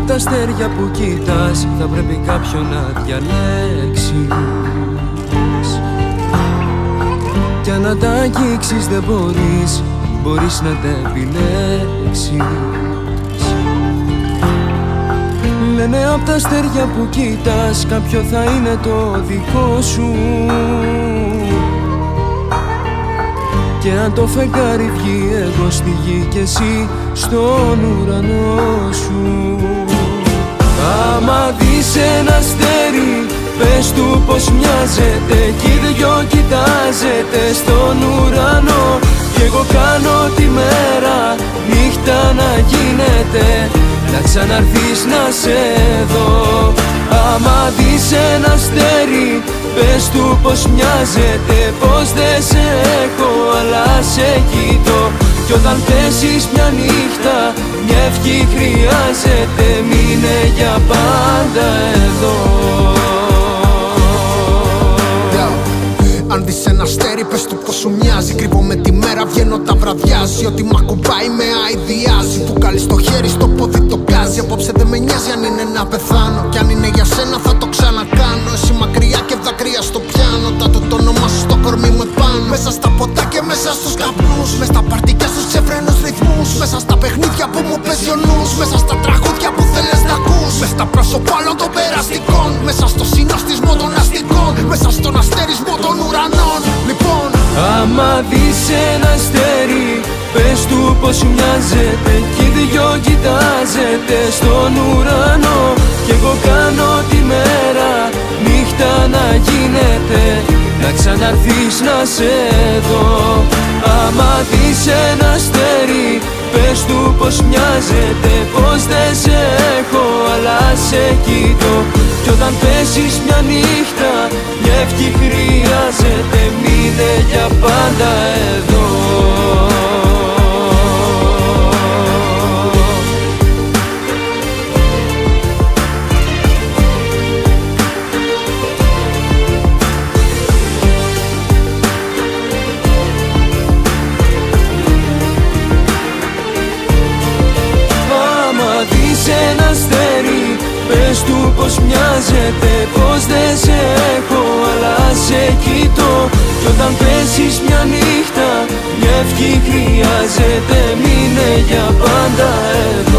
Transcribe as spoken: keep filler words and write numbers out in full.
απ' τα αστέρια που κοιτάς θα πρέπει κάποιον να διαλέξεις, κι αν να τα αγγίξεις δεν μπορείς, μπορείς να τα επιλέξεις. Λένε απ' τα αστέρια που κοιτάς κάποιο θα είναι το δικό σου, και αν το φεγγάρι βγει εγώ στη γη και εσύ στον ουρανό σου. Άμα δεις ένα αστέρι πες του πως μοιάζεται, κι οι δυο κοιτάζετε στον ουρανό, κι εγώ κάνω τη μέρα νύχτα να γίνεται, να ξαναρθείς να σε δω. Άμα δεις ένα αστέρι πες του πως μοιάζεται, πως δεν σε έχω αλλά σε κοιτώ, κι όταν πέσεις μια νύχτα μια ευχή χρειάζεται, μείνε για πάντα εδώ. Αν δεις ένα αστέρι πες του πως σου μοιάζει, κρύβομαι τη μέρα, βγαίνω τα βραδιάζει, ότι μ' ακουμπάει με αηδιάζει, του καλείς το χέρι στο πόδι το γκάζει. Απόψε δεν με νοιάζει αν είναι να πεθάνω, κι αν είναι για σένα θα το ξανακάνω. Εσύ μακριά και δάκρυα στο πιάνο, τάτω το όνομα σου στο κορμί μου επάνω. Μέσα στα ποτά και μέσα στους καπνούς, μες στα παρτικιά στους ξεφρένους ρυθμούς, μέσα στα παιχνίδια που μου παίζει ο νους, μέσα στα τραγούδια που θέλεις να ακούς, μες στα πρόσωπα όλων των περαστικών, μέσα στο συνοστισμό των αστικών, μέσα στον αστερισμό των ουρανών. Λοιπόν, άμα δεις ένα αστέρι πες του πως σου μοιάζεται, κι οι δυο κοιτάζετε στον ουρανό, κι εγώ κάνω τη μέρα νύχτα να γίνεται, να ξαναρθείς να σε δω. Άμα δεις ένα αστέρι πες του πως μοιάζεται, πως δεν σε έχω αλλά σε κοιτώ, κι όταν πέσεις μια νύχτα μια ευχή χρειάζεται, μείνε για πάντα εδώ. Ένα αστέρι πες του πως μοιάζεται, πως δεν σε έχω αλλά σε κοιτώ, κι όταν πέσεις μια νύχτα μια ευχή χρειάζεται, μείνε για πάντα εδώ.